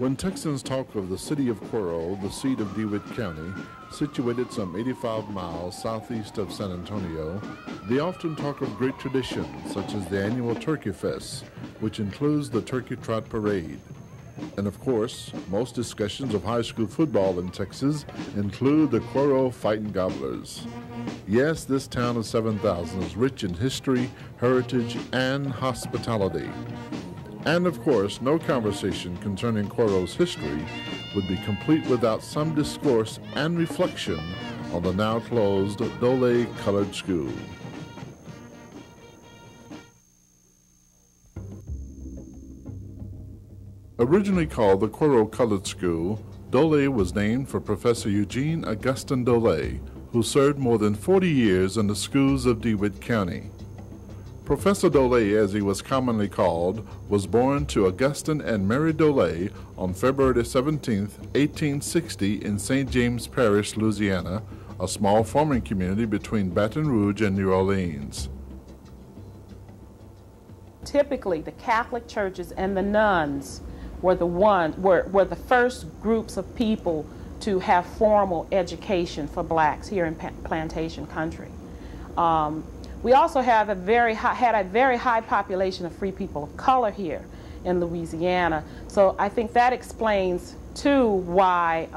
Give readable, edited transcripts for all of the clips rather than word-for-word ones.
When Texans talk of the city of Cuero, the seat of DeWitt County, situated some 85 miles southeast of San Antonio, they often talk of great traditions such as the annual Turkey Fest, which includes the Turkey Trot Parade. And of course, most discussions of high school football in Texas include the Cuero Fighting Gobblers. Yes, this town of 7,000 is rich in history, heritage, and hospitality. And of course, no conversation concerning Cuero's history would be complete without some discourse and reflection on the now closed Daule Colored School. Originally called the Cuero Colored School, Daule was named for Professor Eugene Augustin Daule, who served more than 40 years in the schools of DeWitt County. Professor Daule, as he was commonly called, was born to Augustin and Mary Daule on February 17, 1860 in St. James Parish, Louisiana, a small farming community between Baton Rouge and New Orleans. Typically, the Catholic churches and the nuns were the first groups of people to have formal education for blacks here in plantation country. We also have had a very high population of free people of color here in Louisiana. So I think that explains too why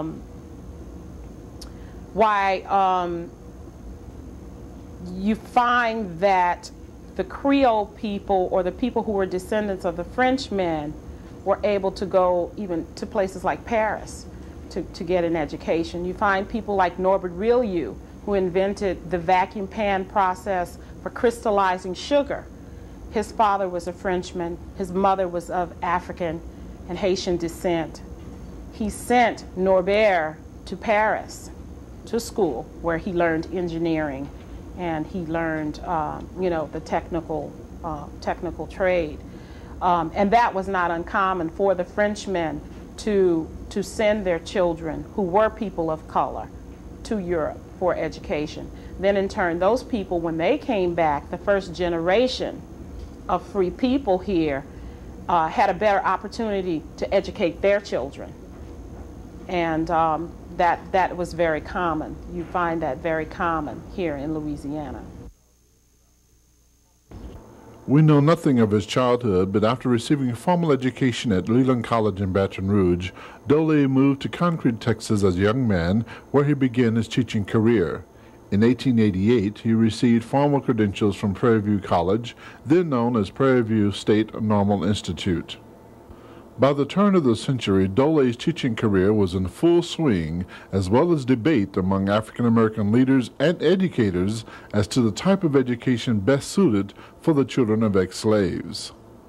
you find that the Creole people, or the people who were descendants of the Frenchmen, were able to go even to places like Paris to get an education. You find people like Norbert Rillieux, who invented the vacuum pan process for crystallizing sugar. His father was a Frenchman. His mother was of African and Haitian descent. He sent Norbert to Paris to school, where he learned engineering and he learned, the technical trade. And that was not uncommon for the Frenchmen to send their children, who were people of color, to Europe for education. Then in turn, those people, when they came back, the first generation of free people here had a better opportunity to educate their children. And that was very common. You find that very common here in Louisiana. We know nothing of his childhood, but after receiving formal education at Leland College in Baton Rouge, Daule moved to Concord, Texas as a young man, where he began his teaching career. In 1888, he received formal credentials from Prairie View College, then known as Prairie View State Normal Institute. By the turn of the century, Daule's teaching career was in full swing, as well as debate among African American leaders and educators as to the type of education best suited for the children of ex-slaves.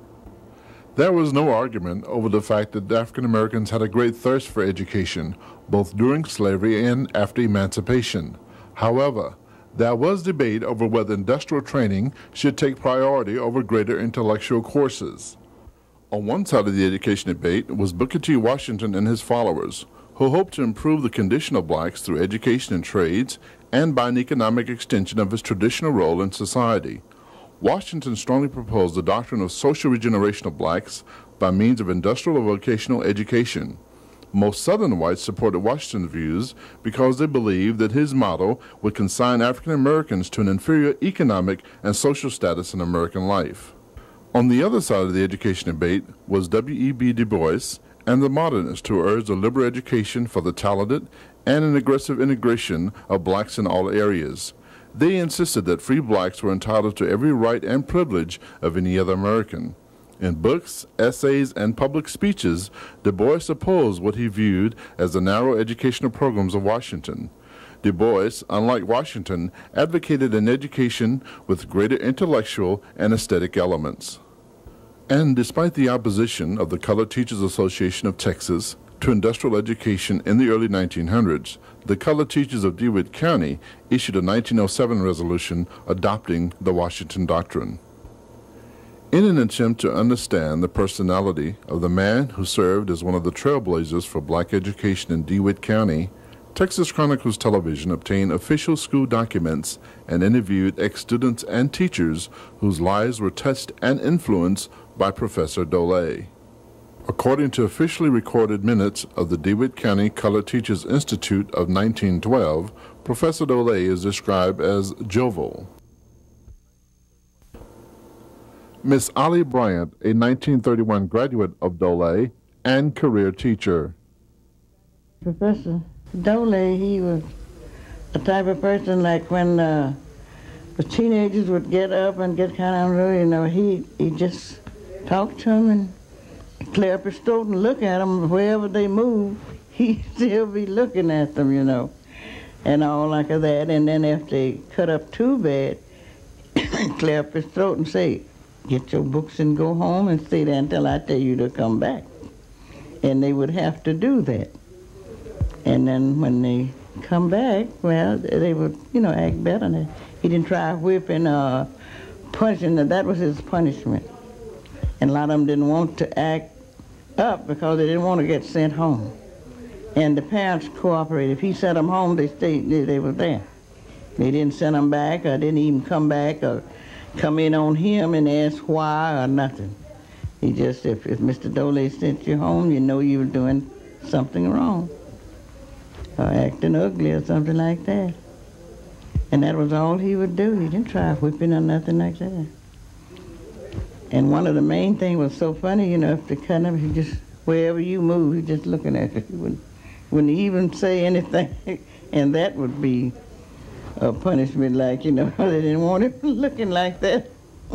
There was no argument over the fact that African Americans had a great thirst for education, both during slavery and after emancipation. However, there was debate over whether industrial training should take priority over greater intellectual courses. On one side of the education debate was Booker T. Washington and his followers, who hoped to improve the condition of blacks through education and trades and by an economic extension of his traditional role in society. Washington strongly proposed the doctrine of social regeneration of blacks by means of industrial or vocational education. Most Southern whites supported Washington's views because they believed that his model would consign African Americans to an inferior economic and social status in American life. On the other side of the education debate was W.E.B. Du Bois and the modernists, who urged a liberal education for the talented and an aggressive integration of blacks in all areas. They insisted that free blacks were entitled to every right and privilege of any other American. In books, essays, and public speeches, Du Bois opposed what he viewed as the narrow educational programs of Washington. Du Bois, unlike Washington, advocated an education with greater intellectual and aesthetic elements. And despite the opposition of the Colored Teachers Association of Texas to industrial education in the early 1900s, the Colored Teachers of DeWitt County issued a 1907 resolution adopting the Washington Doctrine. In an attempt to understand the personality of the man who served as one of the trailblazers for black education in DeWitt County, Texas Chronicles Television obtained official school documents and interviewed ex-students and teachers whose lives were touched and influenced by Professor Daule. According to officially recorded minutes of the DeWitt County Colored Teachers Institute of 1912, Professor Daule is described as jovial. Miss Ollie Bryant, a 1931 graduate of Daule and career teacher. Professor Daule, he was the type of person like when the teenagers would get up and get kind of unruly, you know, he just talked to them and clear up his throat and look at them. Wherever they move, he'd still be looking at them, you know, and all like that. And then if they cut up too bad, clear up his throat and say, get your books and go home and stay there until I tell you to come back. And they would have to do that. And then when they come back, well, they would, you know, act better. He didn't try whipping or punishing. That was his punishment. And a lot of them didn't want to act up because they didn't want to get sent home. And the parents cooperated. If he sent them home, they stayed, they were there. They didn't send them back or didn't even come back or come in on him and ask why or nothing. He just, if Mr. Daule sent you home, you know you were doing something wrong or acting ugly or something like that. And that was all he would do. He didn't try whipping or nothing like that. And one of the main things was so funny, you know, if they cut him, he just, wherever you move, he's just looking at you. He wouldn't even say anything. And that would be a punishment, like, you know, they didn't want him looking like that.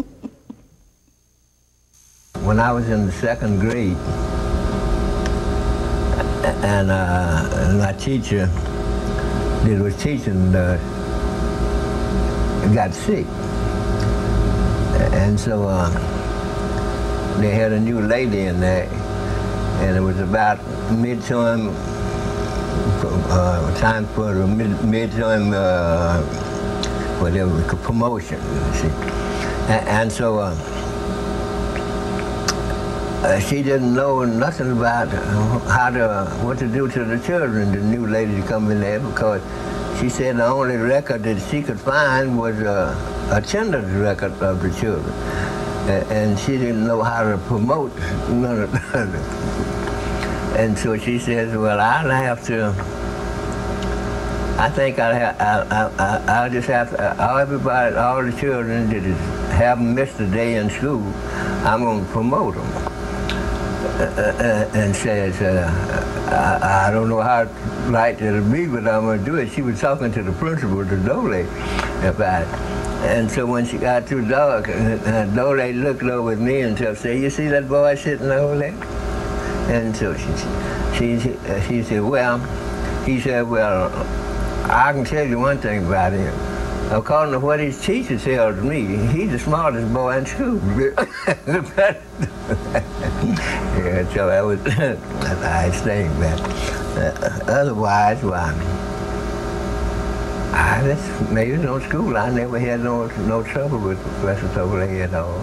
When I was in the second grade, and my teacher that was teaching got sick. And so they had a new lady in there, and it was about midterm, time for the midterm, whatever, promotion, you see. And so she didn't know nothing about what to do to the children, the new lady to come in there, because she said the only record that she could find was a attendance record of the children. And she didn't know how to promote none of that. And so she says, well, I'll have to, I think I'll just have to, everybody, all the children that haven't missed a day in school, I'm going to promote them. And says, I don't know how right it'll be, but I'm going to do it. She was talking to the principal, the Daule, about it. And so when she got too dark, Daule looked over at me and said, you see that boy sitting over there? And so she said, well, he said, well, I can tell you one thing about him. According to what his teacher tells me, he's the smartest boy in school. Yeah, so that was a nice thing, but otherwise, well, maybe no school. I never had no trouble with Professor Daule at all.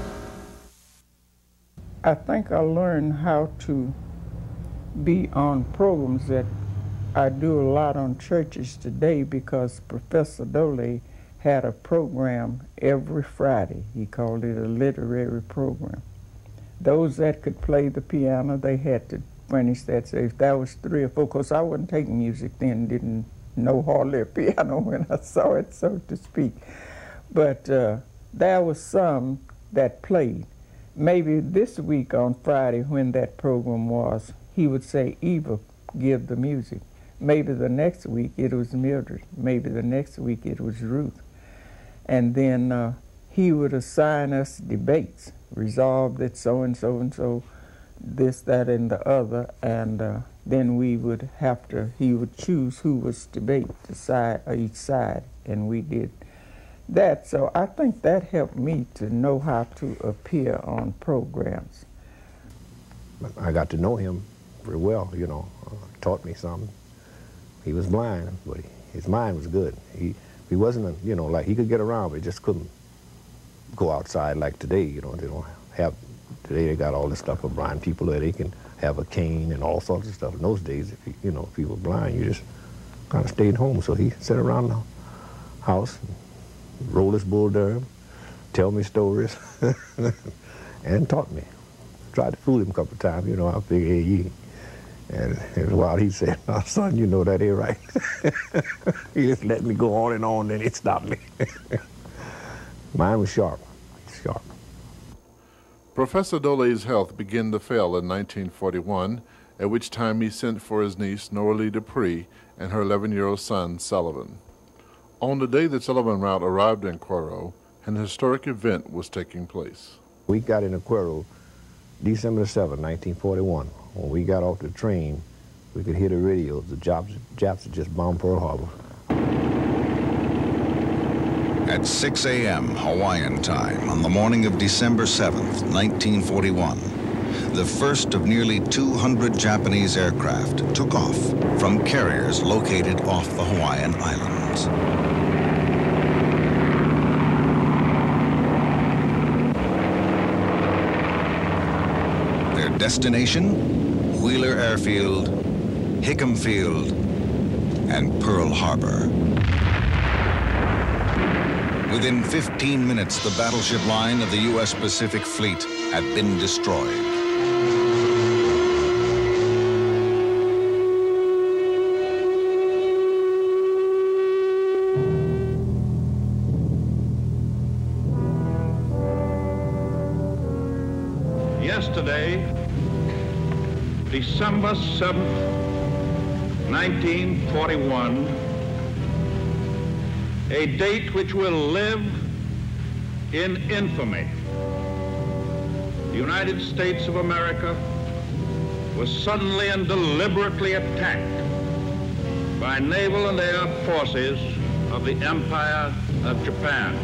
I think I learned how to be on programs that I do a lot on churches today because Professor Daule had a program every Friday. He called it a literary program. Those that could play the piano, they had to furnish that. So if that was 3 or 4, because I wasn't taking music then, didn't know hardly a piano when I saw it, so to speak. But there was some that played. Maybe this week on Friday when that program was, he would say, Eva, give the music. Maybe the next week it was Mildred. Maybe the next week it was Ruth. And then he would assign us debates, resolve that so-and-so and so, this, that, and the other, and then we would have to, he would choose who was to debate each side, and we did that. So I think that helped me to know how to appear on programs. I got to know him very well, you know, taught me something. He was blind, but his mind was good. He wasn't, you know, like he could get around, but he just couldn't go outside like today, you know. They don't have, today they got all this stuff for blind people that they can have a cane and all sorts of stuff. In those days, if you know, if you were blind, you just kind of stayed home. So he sat around the house, roll his bull durham, tell me stories, and taught me. tried to fool him a couple of times, you know. I figured, hey, you. And it was wild. He said, "Oh, son, you know that ain't right." He just let me go on, then he stopped me. Mine was sharp, sharp. Professor Daule's health began to fail in 1941, at which time he sent for his niece, Noralie Dupree, and her 11-year-old son, Sullivan. On the day the Sullivan route arrived in Cuero, an historic event was taking place. We got into Cuero December 7, 1941. When we got off the train, we could hear the radios. The Japs had just bombed Pearl Harbor. At 6 a.m. Hawaiian time on the morning of December 7th, 1941, the first of nearly 200 Japanese aircraft took off from carriers located off the Hawaiian Islands. Their destination? Wheeler Airfield, Hickam Field, and Pearl Harbor. Within 15 minutes, the battleship line of the U.S. Pacific Fleet had been destroyed. Yesterday, December 7th, 1941, a date which will live in infamy. The United States of America was suddenly and deliberately attacked by naval and air forces of the Empire of Japan.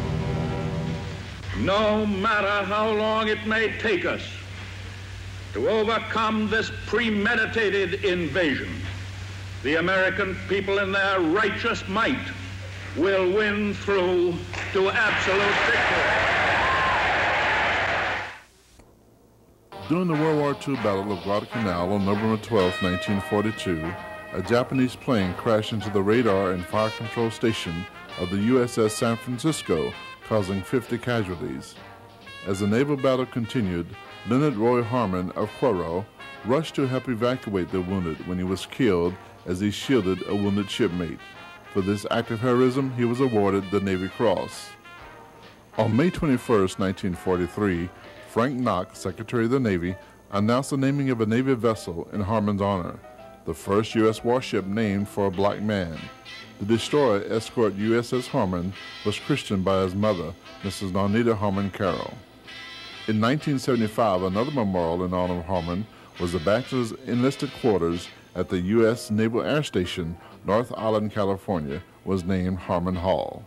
No matter how long it may take us to overcome this premeditated invasion, the American people in their righteous might will win through to absolute victory. During the World War II Battle of Guadalcanal on November 12, 1942, a Japanese plane crashed into the radar and fire control station of the USS San Francisco, causing 50 casualties. As the naval battle continued, Leonard Roy Harmon of Cuero rushed to help evacuate the wounded when he was killed as he shielded a wounded shipmate. For this act of heroism, he was awarded the Navy Cross. On May 21, 1943, Frank Knox, Secretary of the Navy, announced the naming of a Navy vessel in Harmon's honor, the first U.S. warship named for a black man. The destroyer escort USS Harmon was christened by his mother, Mrs. Nonita Harmon Cuero. In 1975, another memorial in honor of Harmon was the Bachelor's Enlisted Quarters at the U.S. Naval Air Station, North Island, California, was named Harmon Hall.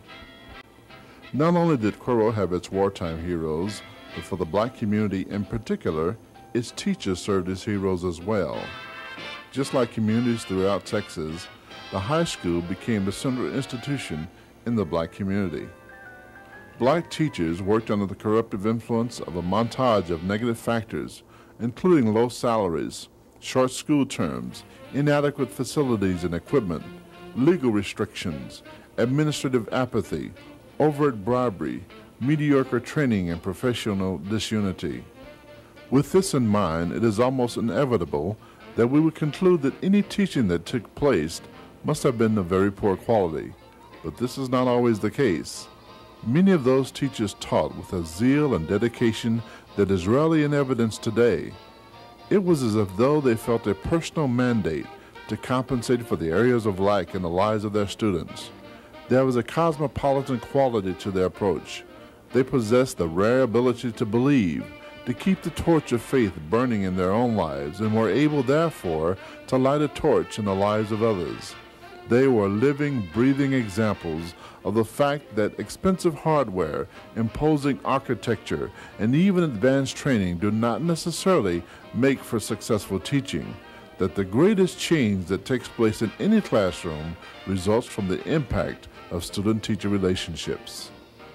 Not only did Cuero have its wartime heroes, but for the black community in particular, its teachers served as heroes as well. Just like communities throughout Texas, the high school became the central institution in the black community. Black teachers worked under the corruptive influence of a montage of negative factors, including low salaries, short school terms, inadequate facilities and equipment, legal restrictions, administrative apathy, overt bribery, mediocre training, and professional disunity. With this in mind, it is almost inevitable that we would conclude that any teaching that took place must have been of very poor quality, but this is not always the case. Many of those teachers taught with a zeal and dedication that is rarely in evidence today. It was as if though they felt a personal mandate to compensate for the areas of lack in the lives of their students. There was a cosmopolitan quality to their approach. They possessed the rare ability to believe, to keep the torch of faith burning in their own lives, and were able, therefore, to light a torch in the lives of others. They were living, breathing examples of the fact that expensive hardware, imposing architecture, and even advanced training do not necessarily make for successful teaching, that the greatest change that takes place in any classroom results from the impact of student-teacher relationships.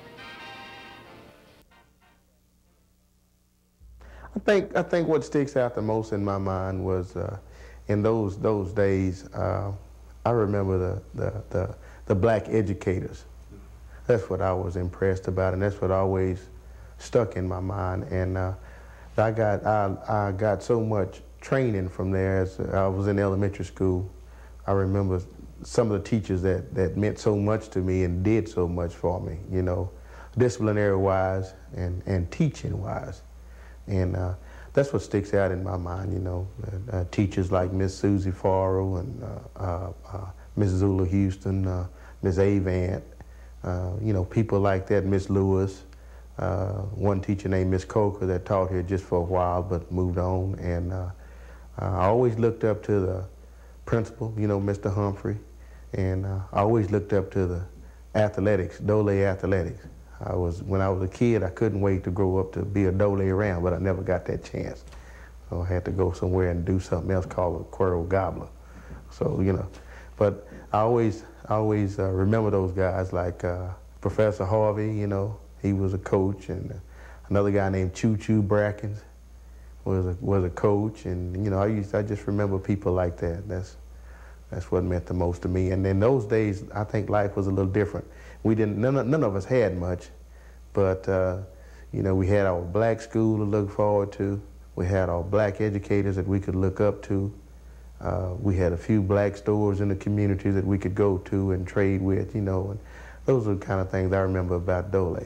I think what sticks out the most in my mind was in those days. I remember the black educators. That's what I was impressed about, and that's what always stuck in my mind. And I got so much training from there. As I was in elementary school, I remember some of the teachers that meant so much to me and did so much for me, you know, disciplinary-wise and teaching-wise. And that's what sticks out in my mind, you know. Teachers like Miss Susie Farrell and Miss Zula Houston, Miss Avant, you know, people like that, Miss Lewis. One teacher named Miss Coker that taught here just for a while but moved on. And I always looked up to the principal, you know, Mr. Humphrey. And I always looked up to the athletics, Daule athletics. When I was a kid, I couldn't wait to grow up to be a Daule around, but I never got that chance. So I had to go somewhere and do something else called a Cuero gobbler. So, you know, but I always remember those guys like Professor Harvey, you know, he was a coach, and another guy named Choo Choo Brackens was a coach, and you know, I just remember people like that. That's what meant the most to me. And in those days, I think life was a little different. None of us had much, but you know, we had our black school to look forward to. We had our black educators that we could look up to. We had a few black stores in the community that we could go to and trade with, you know, and those are the kind of things I remember about Daule.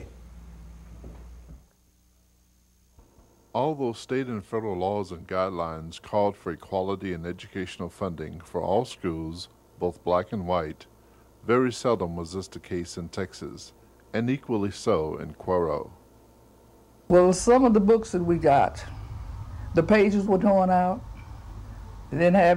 Although state and federal laws and guidelines called for equality in educational funding for all schools, both black and white, very seldom was this the case in Texas, and equally so in Cuero. Well, some of the books that we got, the pages were torn out. They didn't have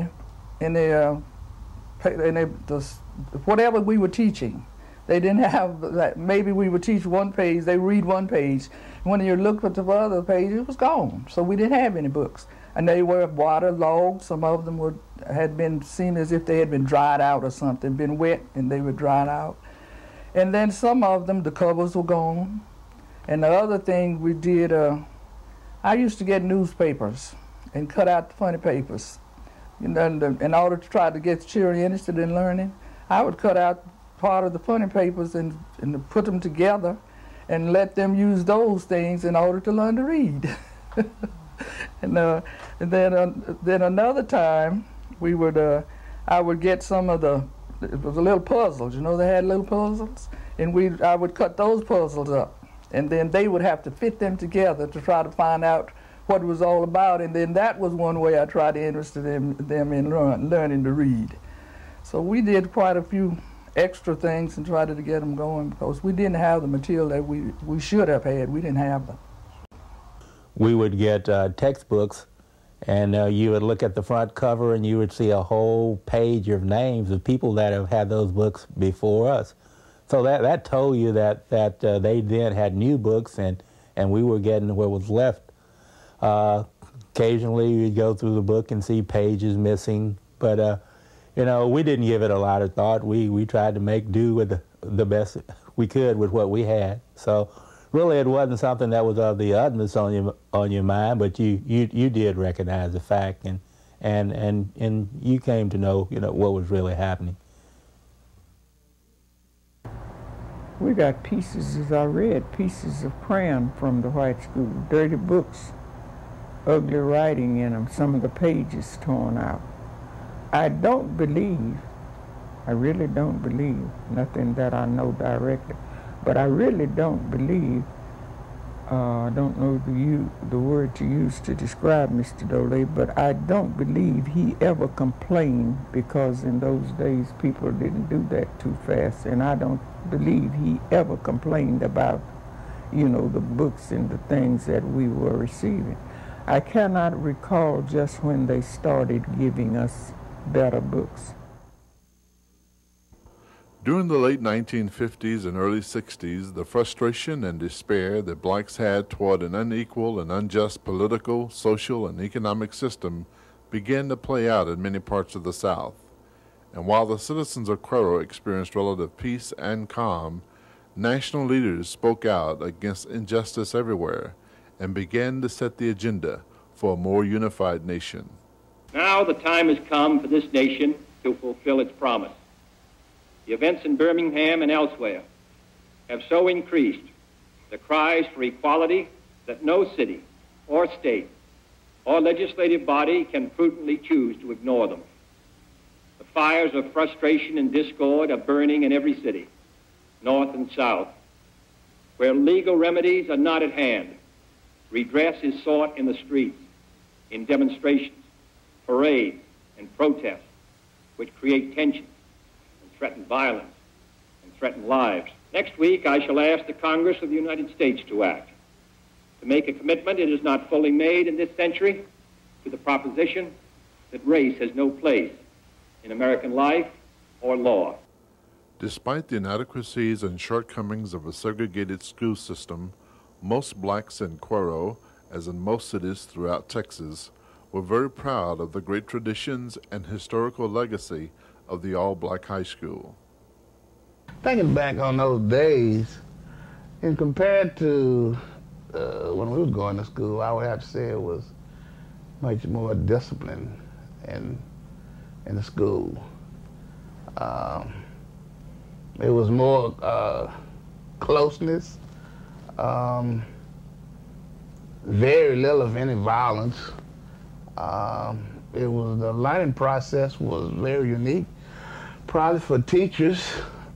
whatever we were teaching. They didn't have that. Maybe we would teach one page, they read one page. When you looked at the other page, it was gone. So we didn't have any books. And they were waterlogged. Some of them had been seen as if they had been dried out or something, been wet, and they were dried out. And then some of them, the covers were gone. And the other thing we did, I used to get newspapers and cut out the funny papers. You know, in order to try to get children interested in learning, I would cut out part of the funny papers and put them together and let them use those things in order to learn to read. And then another time, I would get some of it was a little puzzles, you know, they had little puzzles, and I would cut those puzzles up, and then they would have to fit them together to try to find out what it was all about, and then that was one way I tried to interest them in learning to read. So we did quite a few extra things and tried to get them going because we didn't have the material that we should have had. We didn't have them. We would get textbooks, and you would look at the front cover and you would see a whole page of names of people that have had those books before us. So that told you that they then had new books, and we were getting what was left. Occasionally you'd go through the book and see pages missing, but you know, we didn't give it a lot of thought. We tried to make do with the best we could with what we had. So really it wasn't something that was of the utmost on your mind, but you did recognize the fact, and you came to know, you know, what was really happening. We got pieces, as I read, pieces of crayon from the white school, dirty books, ugly writing in them, some of the pages torn out. I really don't believe, nothing that I know directly, but I really don't believe, I don't know the word to use to describe Mr. Daule, but I don't believe he ever complained, because in those days people didn't do that too fast, and I don't believe he ever complained about, you know, the books and the things that we were receiving. I cannot recall just when they started giving us better books. During the late 1950s and early 60s, the frustration and despair that blacks had toward an unequal and unjust political, social, and economic system began to play out in many parts of the South. And while the citizens of Cuero experienced relative peace and calm, national leaders spoke out against injustice everywhere and began to set the agenda for a more unified nation. Now the time has come for this nation to fulfill its promise. The events in Birmingham and elsewhere have so increased the cries for equality that no city or state or legislative body can prudently choose to ignore them. The fires of frustration and discord are burning in every city, north and south. Where legal remedies are not at hand, redress is sought in the streets, in demonstrations, parades, and protests, which create tension and threaten violence and threaten lives. Next week, I shall ask the Congress of the United States to act, to make a commitment it has not fully made in this century to the proposition that race has no place in American life or law. Despite the inadequacies and shortcomings of a segregated school system, most blacks in Cuero, as in most cities throughout Texas, were very proud of the great traditions and historical legacy of the all-black high school. Thinking back on those days, and compared to when we was going to school, I would have to say it was much more discipline in the school. It was more closeness, very little of any violence. The learning process was very unique, probably for teachers.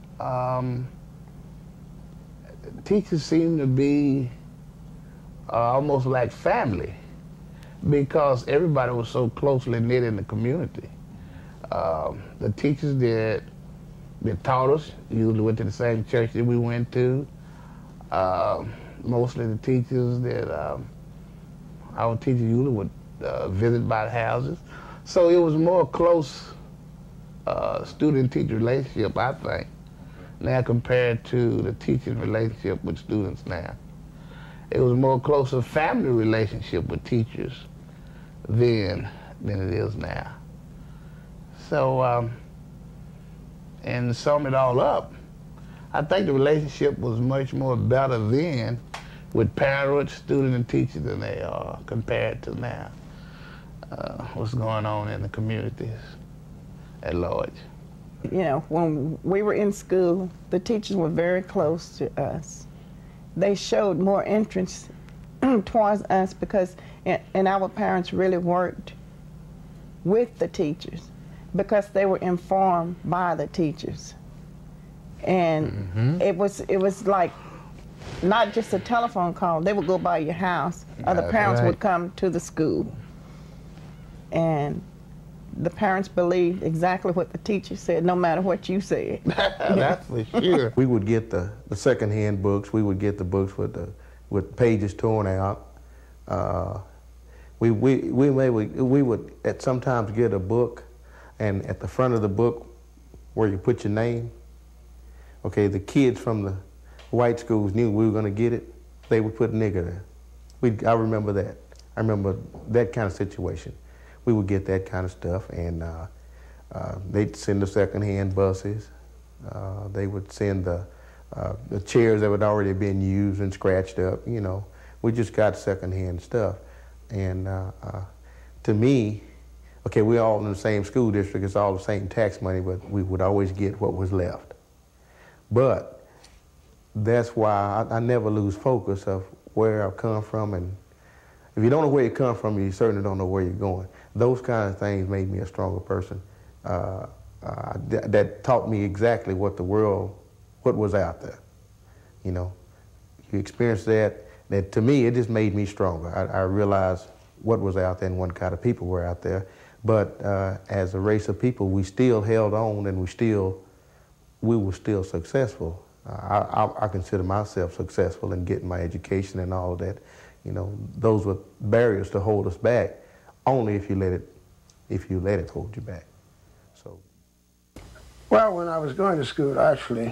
Teachers seemed to be almost like family because everybody was so closely knit in the community. The teachers that taught us usually went to the same church that we went to. Mostly the teachers that our teachers usually would visit by the houses. So it was more close student-teacher relationship, I think, now compared to the teaching relationship with students now. It was more closer family relationship with teachers then than it is now. So, and to sum it all up, I think the relationship was much more better then with parents, students, and teachers than they are compared to now. What's going on in the communities at large. You know, when we were in school, the teachers were very close to us. They showed more interest towards us because, and our parents really worked with the teachers because they were informed by the teachers. And it was like not just a telephone call. They would go by your house. Other parents would come to the school. And the parents believed exactly what the teacher said, no matter what you said. That's for sure. We would get the secondhand books. We would get the books with pages torn out. We would at sometimes get a book, and at the front of the book, where you put your name. Okay, the kids from the white schools knew we were going to get it. They would put nigger there. I remember that. I remember that kind of situation. We would get that kind of stuff, and they'd send the secondhand buses. They would send the chairs that had already been used and scratched up. You know, we just got secondhand stuff. And to me, okay, we're all in the same school district. It's all the same tax money, but we would always get what was left. But that's why I never lose focus of where I've come from, and if you don't know where you come from, you certainly don't know where you're going. Those kind of things made me a stronger person. That taught me exactly what was out there. You know, you experience that to me, it just made me stronger. I realized what was out there and what kind of people were out there. But as a race of people, we still held on, and we were still successful. I consider myself successful in getting my education and all of that. You know, those were barriers to hold us back, only if you let it hold you back. So. Well, when I was going to school, actually,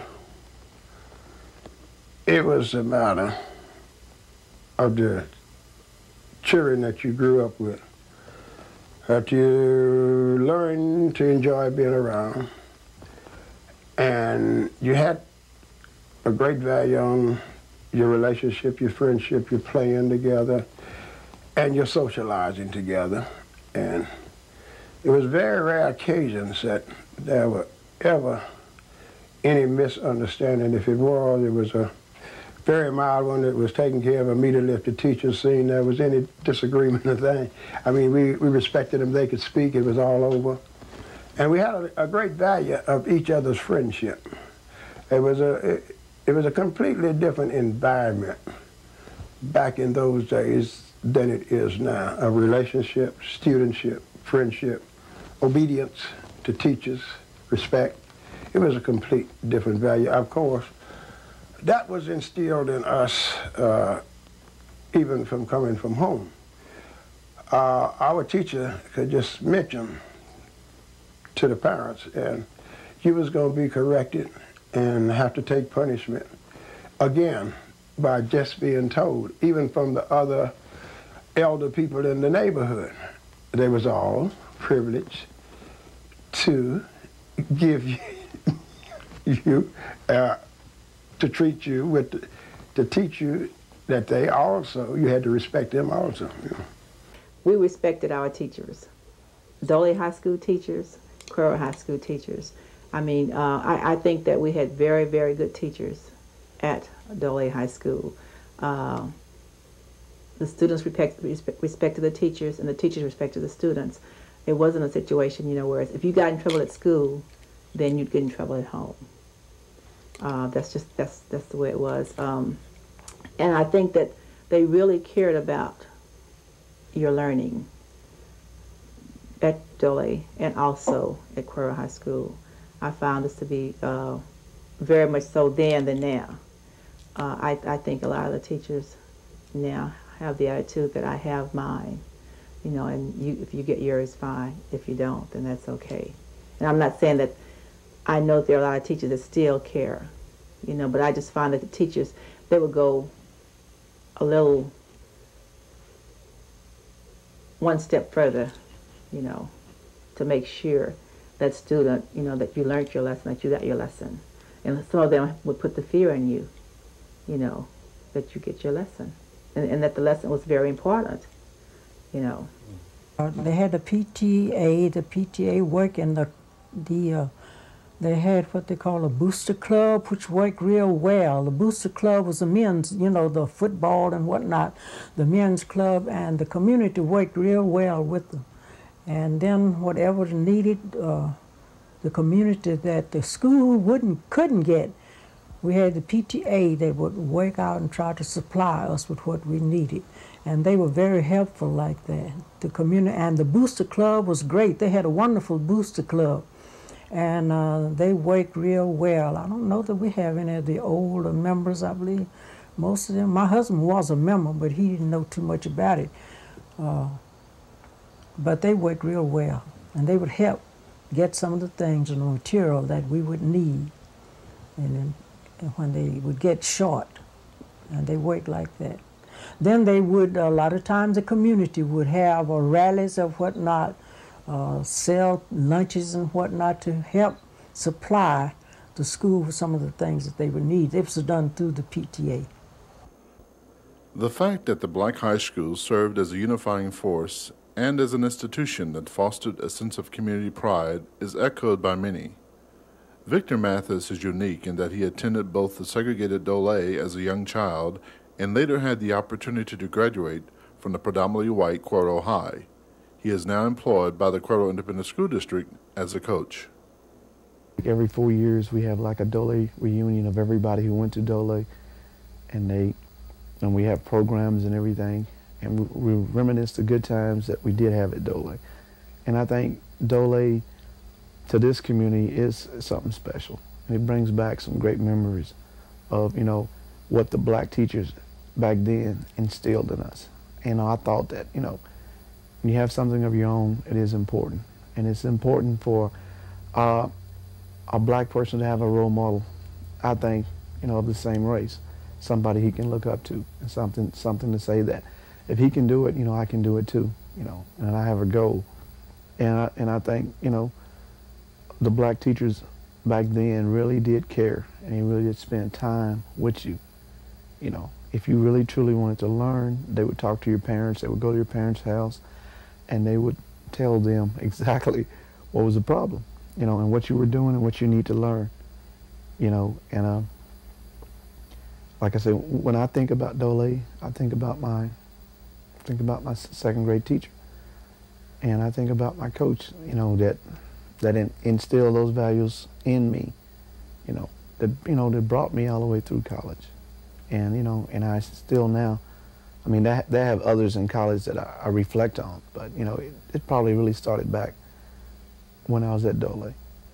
it was a matter of the children that you grew up with, that you learned to enjoy being around, and you had a great value on your relationship, your friendship, your playing together, and your socializing together. And it was very rare occasions that there were ever any misunderstanding. If it was, it was a very mild one that was taken care of immediately if the teachers seen there was any disagreement or thing. I mean, we respected them. They could speak. It was all over. And we had a great value of each other's friendship. It was a completely different environment back in those days than it is now. A relationship, studentship, friendship, obedience to teachers, respect. It was a complete different value. Of course, that was instilled in us even from coming from home. Our teacher could just mention to the parents, and you was going to be corrected and have to take punishment again by just being told, even from the other elder people in the neighborhood. They was all privileged to give you to treat you with, to teach you that they also, you had to respect them also. You know. We respected our teachers, Daule High School teachers, Cuero High School teachers. I mean, I think that we had very, very good teachers at Daule High School. The students respected the teachers, and the teachers respected the students. It wasn't a situation, you know, whereas if you got in trouble at school, then you'd get in trouble at home. That's the way it was. And I think that they really cared about your learning at Daule and also at Cuero High School. I found this to be very much so then than now. I think a lot of the teachers now have the attitude that I have mine, you know, and if you get yours, fine. If you don't, then that's okay. And I'm not saying that I know there are a lot of teachers that still care, you know, but I just find that the teachers, they would go a little one step further, you know, to make sure that student, you know, that you learned your lesson, that you got your lesson. And some of them would put the fear in you, you know, that you get your lesson. And that the lesson was very important, you know. They had the PTA work, and they had what they call a booster club, which worked real well. The booster club was the men's, you know, the football and whatnot, the men's club, and the community worked real well with them. And then whatever was needed, the community that the school couldn't get, we had the PTA that would work out and try to supply us with what we needed. And they were very helpful like that. The community, and the booster club was great. They had a wonderful booster club. And they worked real well. I don't know that we have any of the older members, I believe. Most of them, my husband was a member, but he didn't know too much about it. But they worked real well. And they would help get some of the things and the material that we would need. And when they would get short, and they worked like that. Then they would, a lot of times the community would have rallies of whatnot, sell lunches and whatnot to help supply the school with some of the things that they would need. It was done through the PTA. The fact that the black high school served as a unifying force and as an institution that fostered a sense of community pride is echoed by many. Victor Mathis is unique in that he attended both the segregated Daule as a young child and later had the opportunity to graduate from the predominantly white Cuero High. He is now employed by the Cuero Independent School District as a coach. Every 4 years we have like a Daule reunion of everybody who went to Daule, and we have programs and everything, and we reminisce the good times that we did have at Daule. And I think Daule to this community is something special. It brings back some great memories of, you know, what the black teachers back then instilled in us. And I thought that, you know, when you have something of your own, it is important. And it's important for a black person to have a role model, I think, you know, of the same race, somebody he can look up to, and something to say that if he can do it, you know, I can do it too, you know, and I have a goal. And I think, you know, the black teachers back then really did care, and they really did spend time with you. You know, if you really truly wanted to learn, they would talk to your parents, they would go to your parents' house, and they would tell them exactly what was the problem, you know, and what you were doing and what you need to learn, you know. And like I said, when I think about Daule, I think about my second grade teacher, and I think about my coach. You know, that instilled those values in me. That brought me all the way through college, and and I still now. I mean, they have others in college that I reflect on, but it probably really started back when I was at Daule.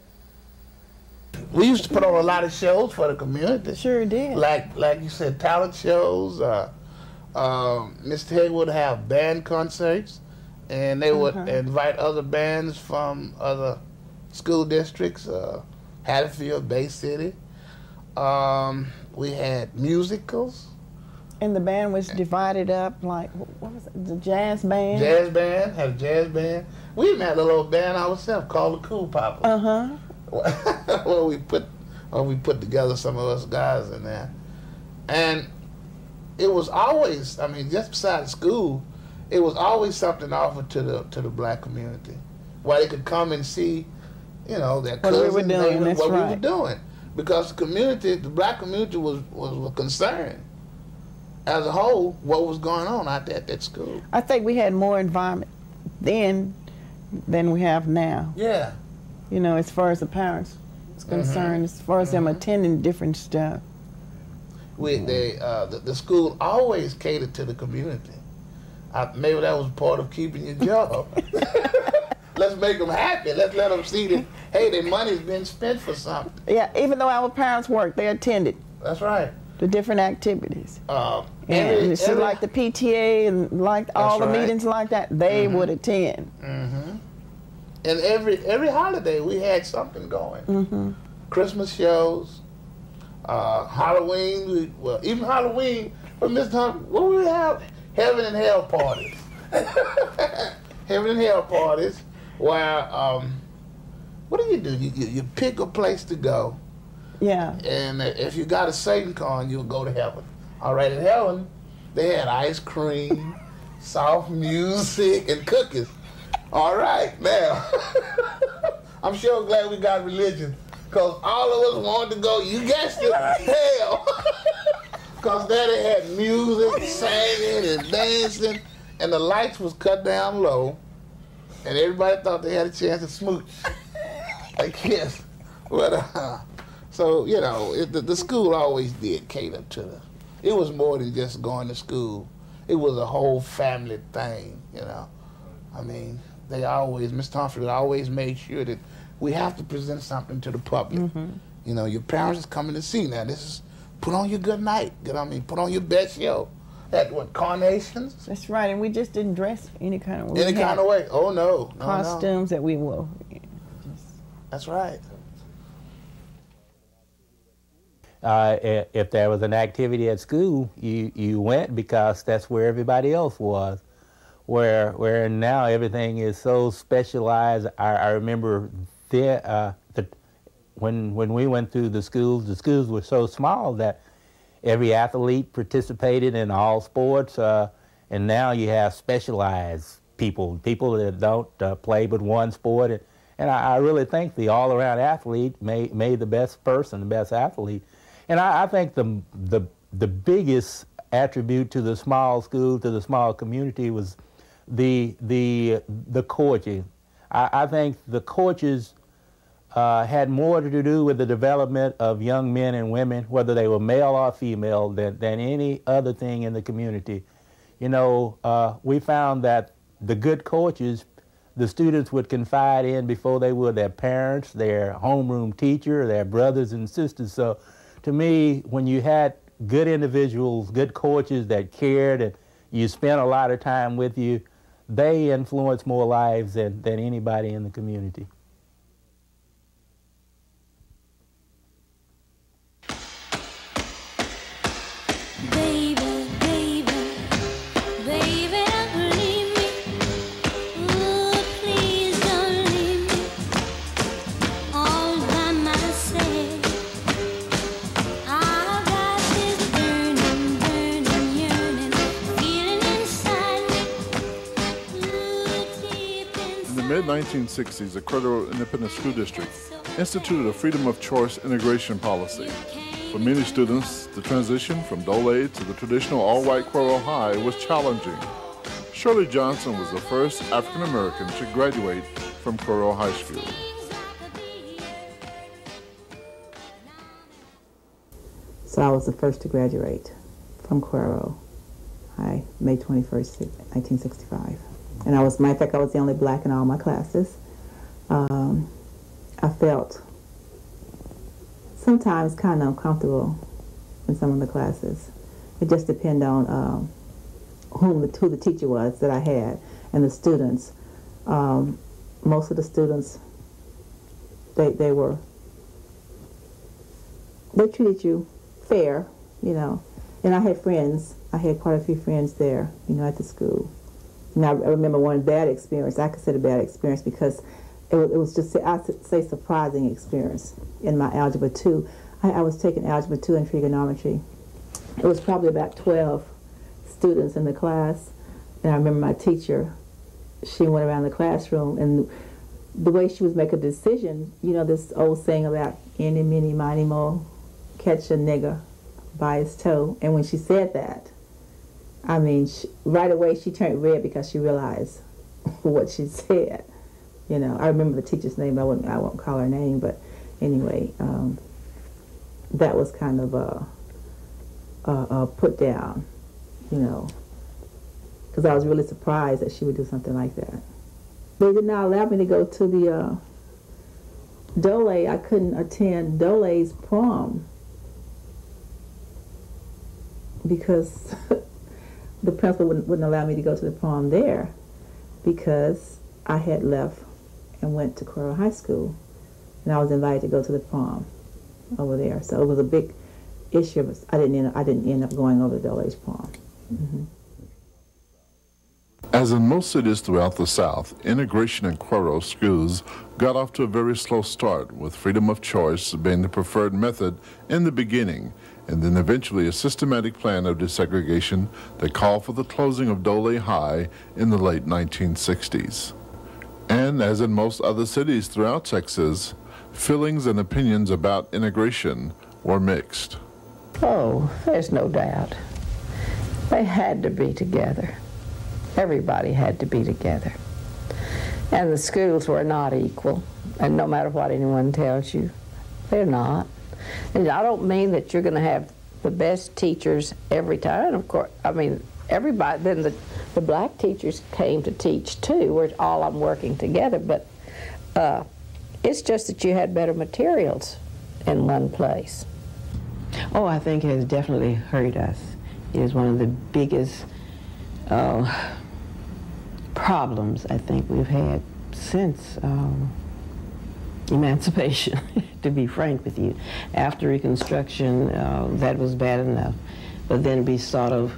We used to put on a lot of shows for the community. Sure did. Like you said, talent shows. Mr. Haywood would have band concerts, and they would invite other bands from other school districts, Hatfield, Bay City. We had musicals. And the band was divided up, like, what was it, the jazz band? Jazz band, had a jazz band. We even had a little band ourselves called the Cool Poppers. Well, we put together some of us guys in there. And it was always, I mean, just besides school, it was always something offered to the black community, where they could come and see, their cousins, what we were doing. Because the community, the black community was concerned as a whole what was going on out there at that school. I think we had more environment then than we have now. Yeah. As far as the parents is concerned, as far as them attending different stuff. The school always catered to the community. Maybe that was part of keeping your job. Let's make them happy. Let's let them see that, hey, their money's been spent for something. Yeah, even though our parents worked, they attended. That's right. The different activities. And it's like the PTA and like all the meetings like that, they would attend. And every holiday we had something going. Christmas shows, Halloween. Even Halloween. But Mr. Humphrey, what we have? Heaven and hell parties. Heaven and hell parties. Where what do? You pick a place to go. Yeah. And if you got a Satan con, you'll go to heaven. All right, in heaven, they had ice cream, soft music, and cookies. All right, now, I'm sure glad we got religion, because all of us wanted to go, you guessed it, hell. Because there they had music, singing, and dancing, and the lights was cut down low, and everybody thought they had a chance to smooch. I guess. But, so, the school always did cater to them. It was more than just going to school. It was a whole family thing, I mean, Mr. Humphrey always made sure that we have to present something to the public. Your parents is coming to see now. This is, put on your good night. Put on your best show. Carnations? That's right, and we just didn't dress any kind of way. Any kind of way? Oh, no. Costumes that we wore. That's right. If there was an activity at school, you went because that's where everybody else was. Where now everything is so specialized. I remember when we went through the schools were so small that every athlete participated in all sports, and now you have specialized people that don't play but one sport. And I really think the all-around athlete made the best person, the best athlete. And I think the biggest attribute to the small school, to the small community, was the coaching. I think the coaches had more to do with the development of young men and women, whether they were male or female, than any other thing in the community. We found that the good coaches, the students would confide in before they would their parents, their homeroom teacher, their brothers and sisters. So to me, when you had good individuals, good coaches that cared, and you spent a lot of time with you, they influence more lives than anybody in the community. In the mid-1960s, the Cuero Independent School District instituted a freedom of choice integration policy. For many students, the transition from Daule to the traditional all-white Cuero High was challenging. Shirley Johnson was the first African American to graduate from Cuero High School. So I was the first to graduate from Cuero High, May 21st, 1965. And I was, matter of fact, I was the only black in all my classes. I felt sometimes kind of uncomfortable in some of the classes. It just depended on who the teacher was that I had and the students. Most of the students, they treated you fair, you know. And I had friends. I had quite a few friends there, you know, at the school. And I remember one bad experience. I consider bad experience because it was just, I'd say, surprising experience in my Algebra 2. I was taking Algebra 2 and trigonometry. It was probably about 12 students in the class. And I remember my teacher, she went around the classroom, and the way she was making a decision, you know, this old saying about any, mini, miny, mo, catch a nigger by his toe. And when she said that, I mean, right away she turned red because she realized what she said. You know, I remember the teacher's name, but I won't call her name, but anyway, that was kind of a put down, you know, because I was really surprised that she would do something like that. They did not allow me to go to the Daule. I couldn't attend Daule's prom because the principal wouldn't allow me to go to the prom there because I had left and went to Cuero High School, and I was invited to go to the prom over there. So it was a big issue. I didn't end up going over to Daule's prom. Mm-hmm. As in most cities throughout the South, integration in Cuero schools got off to a very slow start, with freedom of choice being the preferred method in the beginning, and then eventually a systematic plan of desegregation that called for the closing of Daule High in the late 1960s. And as in most other cities throughout Texas, feelings and opinions about integration were mixed. Oh, there's no doubt. They had to be together. Everybody had to be together. And the schools were not equal. And no matter what anyone tells you, they're not. And I don't mean that you're going to have the best teachers every time. And of course, I mean, everybody, then the black teachers came to teach too. We're all working together, but it's just that you had better materials in one place. Oh, I think it has definitely hurt us. It is one of the biggest problems I think we've had since emancipation, to be frank with you. After Reconstruction, that was bad enough, but then we sort of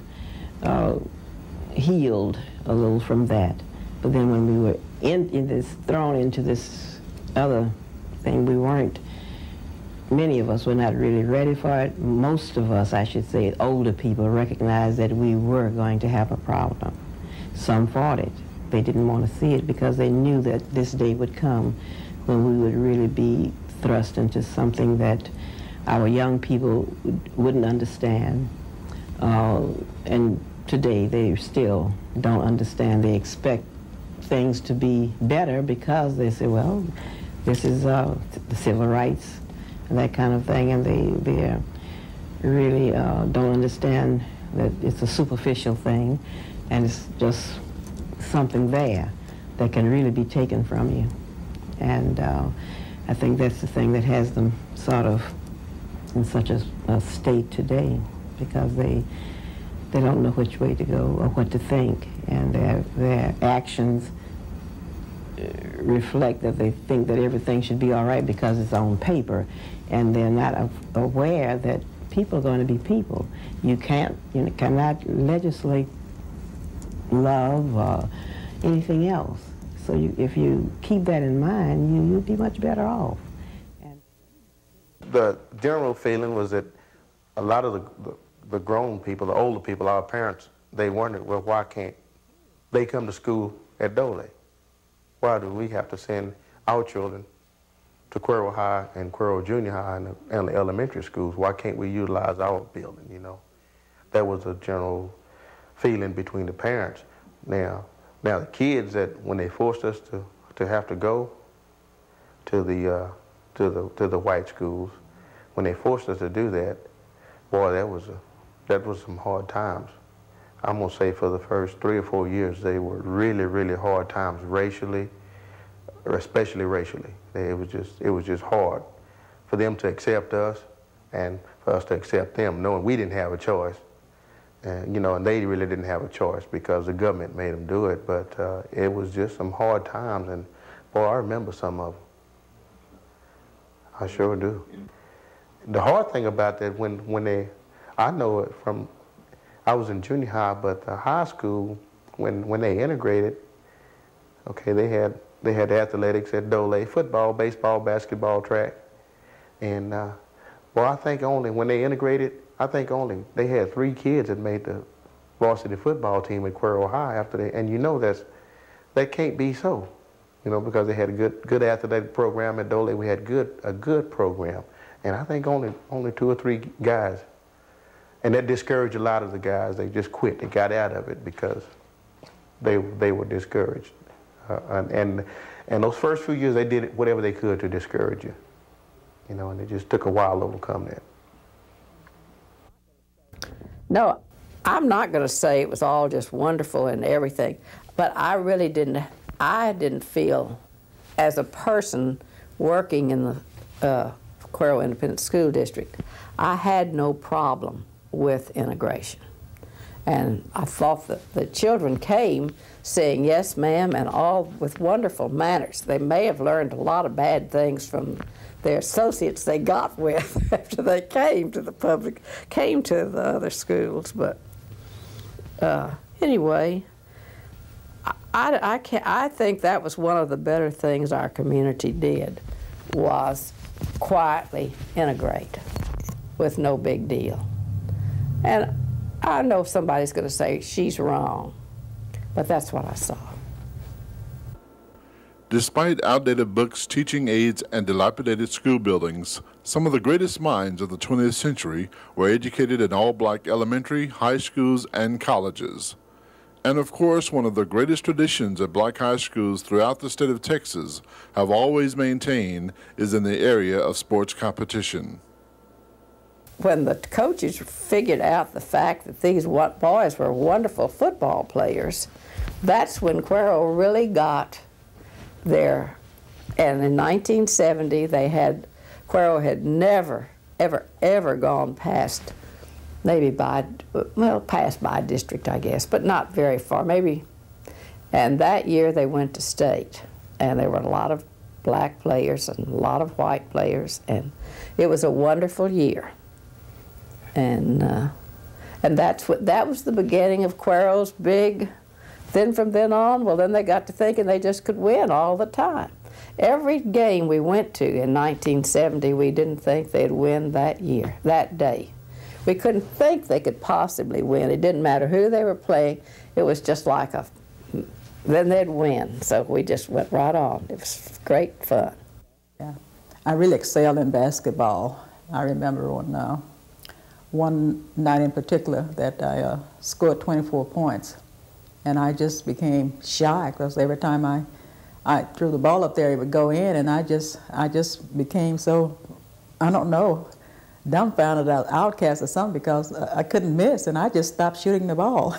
healed a little from that. But then when we were thrown into this other thing, we weren't, many of us were not really ready for it. Most of us, I should say, older people, recognized that we were going to have a problem. Some fought it. They didn't want to see it because they knew that this day would come when we would really be thrust into something that our young people wouldn't understand. And today they still don't understand. They expect things to be better because they say, well, this is the civil rights and that kind of thing, and they really don't understand that it's a superficial thing and it's just something there that can really be taken from you. And I think that's the thing that has them sort of in such a state today, because they don't know which way to go or what to think, and their actions reflect that they think that everything should be all right because it's on paper, and they're not aware that people are going to be people. You cannot legislate love or anything else. So if you keep that in mind, you'll be much better off. And the general feeling was that a lot of the grown people, the older people, our parents, they wondered, well, why can't they come to school at Daule? Why do we have to send our children the Cuero High and Cuero Junior High and the elementary schools. Why can't we utilize our building, you know? That was a general feeling between the parents. Now the kids, that when they forced us to have to go to the white schools, when they forced us to do that, boy, that was some hard times. I'm gonna say for the first 3 or 4 years, they were really, really hard times racially, especially racially. It was just hard for them to accept us and for us to accept them, knowing we didn't have a choice. And, you know, and they really didn't have a choice because the government made them do it. But it was just some hard times, and boy, I remember some of them. I sure do. The hard thing about that, I know it from, I was in junior high, but the high school, when they integrated, okay, they had athletics at Daule, football, baseball, basketball, track, and well, I think only when they integrated, I think only they had 3 kids that made the varsity football team at Cuero High after they, and you know that can't be so, you know, because they had a good athletic program at Daule. We had a good program, and I think only 2 or 3 guys, and that discouraged a lot of the guys. They just quit. They got out of it because they were discouraged, and those first few years they did whatever they could to discourage you, you know, and it just took a while to overcome that. No, I'm not going to say it was all just wonderful and everything, but I really didn't feel, as a person working in the Cuero Independent School District, I had no problem with integration. And I thought that the children came saying yes, ma'am, and all with wonderful manners. They may have learned a lot of bad things from their associates they got with after they came to the other schools. But anyway, I think that was one of the better things our community did, was quietly integrate with no big deal. And I know somebody's going to say she's wrong, but that's what I saw. Despite outdated books, teaching aids, and dilapidated school buildings, some of the greatest minds of the 20th century were educated in all-black elementary, high schools, and colleges. And of course, one of the greatest traditions at black high schools throughout the state of Texas have always maintained is in the area of sports competition. When the coaches figured out the fact that these boys were wonderful football players, that's when Cuero really got there. And in 1970, Cuero had never, ever gone past, passed by district, I guess, but not very far, maybe. And that year they went to state, and there were a lot of black players and a lot of white players, and it was a wonderful year. And that was the beginning of Cuero's big. Then from then on, well, then they got to thinking they just could win all the time. Every game we went to in 1970, we didn't think they'd win that year, that day. We couldn't think they could possibly win. It didn't matter who they were playing. It was just like then they'd win. So we just went right on. It was great fun. Yeah, I really excelled in basketball. I remember one night in particular that I scored 24 points. And I just became shy because every time I threw the ball up there, it would go in, and I just became so, I don't know, dumbfounded, outcast or something, because I couldn't miss, and I just stopped shooting the ball.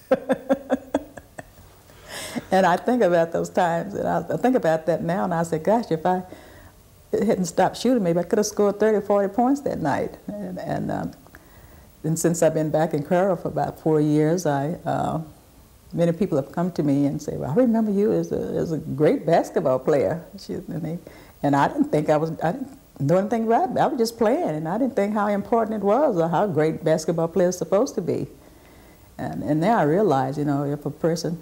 And I think about those times, and I think about that now, and I say, gosh, if I hadn't stopped shooting, maybe I could have scored 30 or 40 points that night. And since I've been back in Cuero for about 4 years, many people have come to me and say, well, I remember you as a great basketball player. And I didn't think I didn't know anything about it. I was just playing, and I didn't think how important it was or how great basketball players are supposed to be. And now I realize, you know, if a person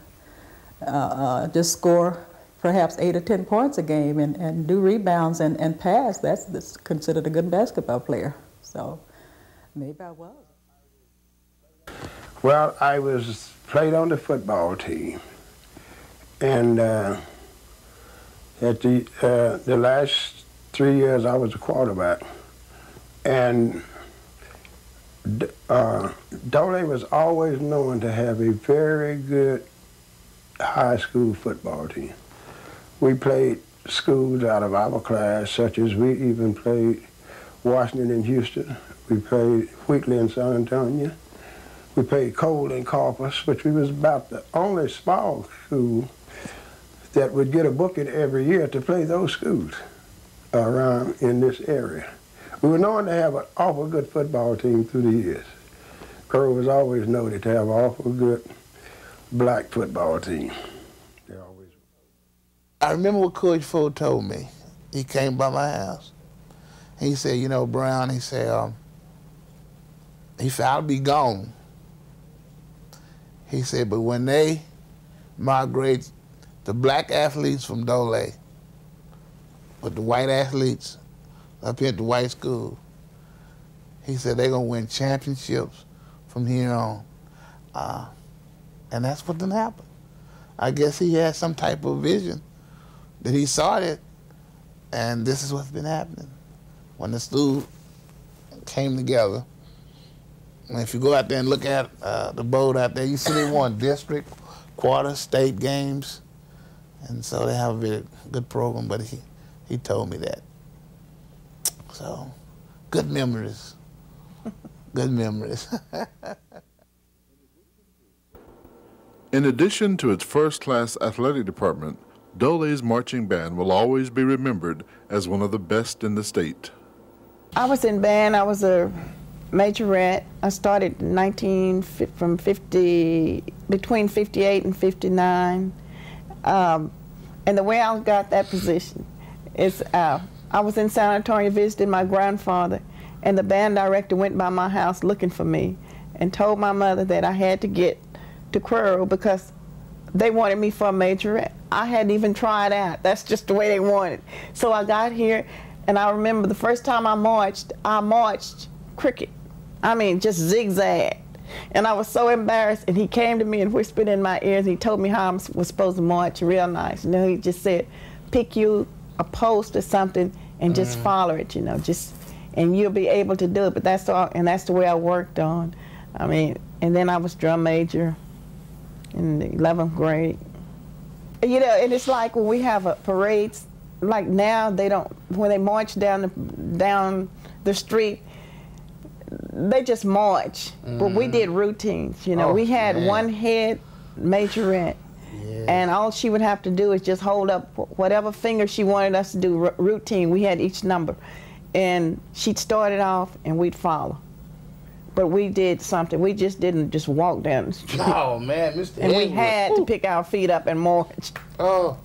just score perhaps 8 or 10 points a game and do rebounds and pass, that's considered a good basketball player. So maybe I was. Well, I played on the football team, and At the last 3 years, I was a quarterback. And Daule was always known to have a very good high school football team. We played schools out of our class, such as we even played Washington and Houston. We played Wheatley and San Antonio. We played Cole and Corpus, which we was about the only small school that would get a booking every year to play those schools around in this area. We were known to have an awful good football team through the years. Cuero was always noted to have an awful good black football team. I remember what Coach Fo told me. He came by my house. He said, you know, Brown, he said, I'll be gone. He said, but when they migrate the black athletes from Daule with the white athletes up here at the white school, he said they're going to win championships from here on. And that's what didn't happen. I guess he had some type of vision that he saw it, and this is what's been happening. When the school came together, and if you go out there and look at the board out there, you see they won district, quarter, state games, and so they have a very good program, but he told me that. So, good memories. Good memories. In addition to its first-class athletic department, Daule's marching band will always be remembered as one of the best in the state. I was in band. I was a majorette. I started between 58 and 59. And the way I got that position is I was in San Antonio visiting my grandfather, and the band director went by my house looking for me and told my mother that I had to get to Cuero because they wanted me for a majorette. I hadn't even tried out. That's just the way they wanted. So I got here, and I remember the first time I marched cricket. I mean, just zigzag. And I was so embarrassed, and he came to me and whispered in my ears, and he told me how I was supposed to march real nice. And then he just said, pick you a post or something and just follow it, you know, and you'll be able to do it. But that's all, and that's the way I worked on. I mean, and then I was drum major in the 11th grade. You know, and it's like when we have parades, like now they don't, when they march down the street, they just march. But we did routines, you know. We had one head majorette, and all she would have to do is just hold up whatever finger she wanted us to do, routine. We had each number. And she'd start it off, and we'd follow. But we did something. We just didn't just walk down the street. Oh, man, Mr. And we had to pick our feet up and march. Oh.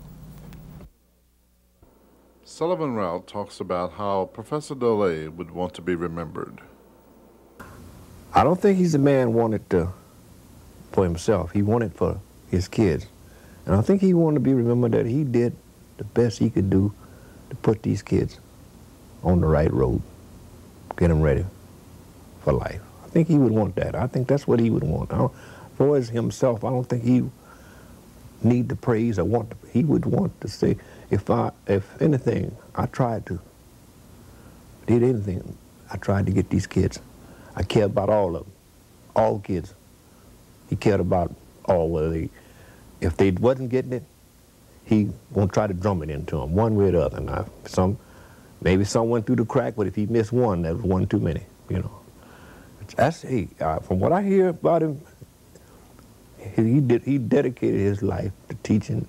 Sullivan Rout talks about how Professor Daule would want to be remembered. I don't think he's the man wanted for himself. He wanted for his kids. And I think he wanted to be remembered that he did the best he could do to put these kids on the right road, get them ready for life. I think he would want that. I think that's what he would want. For himself, I don't think he need the praise or want to. He would want to say, if anything, I tried to, did anything, I tried to get these kids. I cared about all of them, all kids. He cared about all, whether if they wasn't getting it, he won't try to drum it into them one way or the other. Now, maybe some went through the crack, but if he missed one, that was one too many, you know. From what I hear about him, he dedicated his life to teaching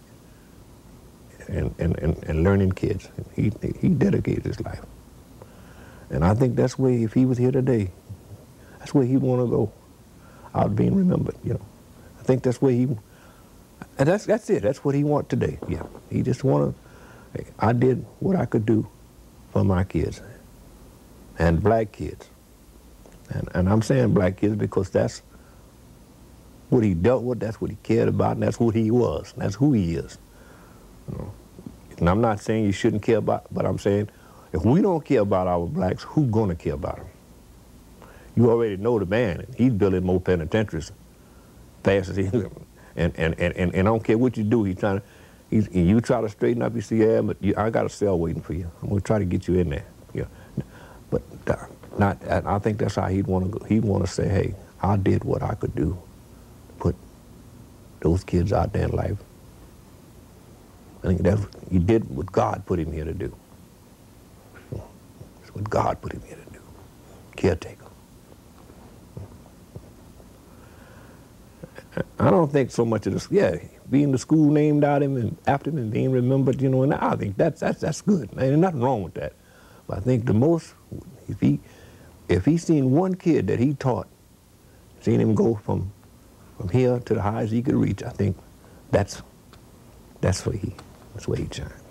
and learning kids. He dedicated his life. And I think that's where, if he was here today, that's where he'd want to go, out being remembered, you know. I think that's where and that's it, that's what he wants today, yeah. He just want to, I did what I could do for my kids, and black kids. And I'm saying black kids because that's what he dealt with, that's what he cared about, and that's what he was, that's who he is. You know? And I'm not saying you shouldn't care about, but I'm saying if we don't care about our blacks, who's going to care about them? You already know the man. He's building more penitentiaries fast as he and I don't care what you do, You try to straighten up, you say, yeah, but I got a cell waiting for you. I'm going to try to get you in there. Yeah. But I think that's how he'd want to go. He'd want to say, hey, I did what I could do to put those kids out there in life. I think he did what God put him here to do. That's what God put him here to do. Caretaker. I don't think so much of this, being the school named after him and being remembered, you know, and I think that's good. There's nothing wrong with that. But I think the most, if he seen one kid that he taught, seen him go from here to the highest he could reach, I think that's where he shines.